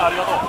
ありがとう。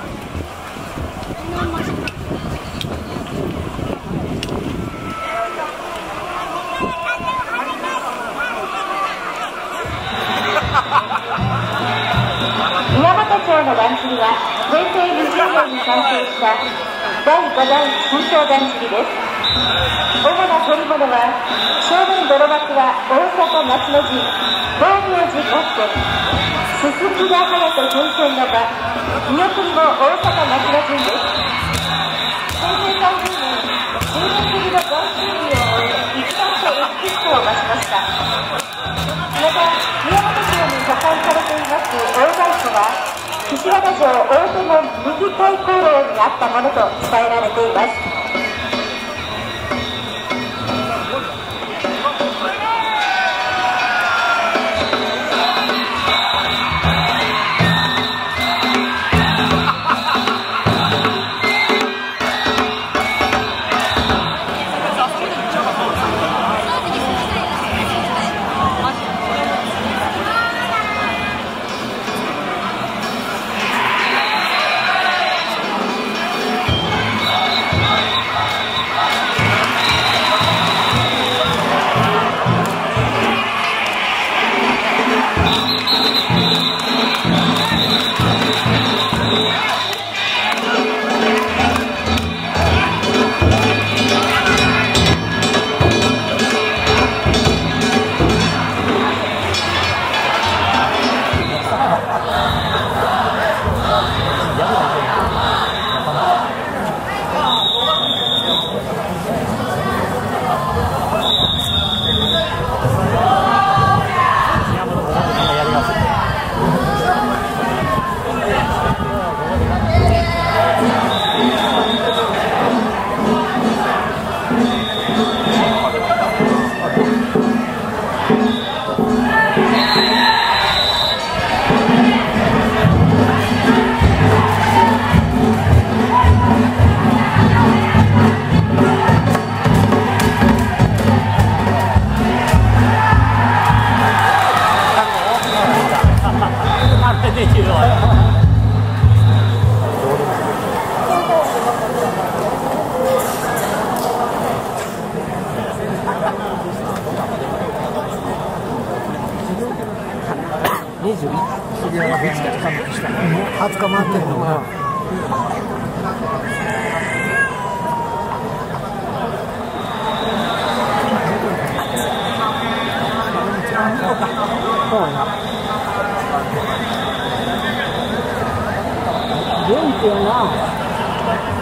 宮本町のだんじりは平成20年に完成した第5代水晶だんじりです。主な乗り物は正面泥幕は大阪夏の陣、道明寺合戦、すすきが隼人変遷の場、見送りも大阪夏の陣です。平成30年、10年ぶりの大修理を終え、一段と美しさを増しました。また、宮本町に保管されています大太鼓は、岸和田城大手門右対向楼にあったものと伝えられています。 20日回ってるのが。そうや。元気やな。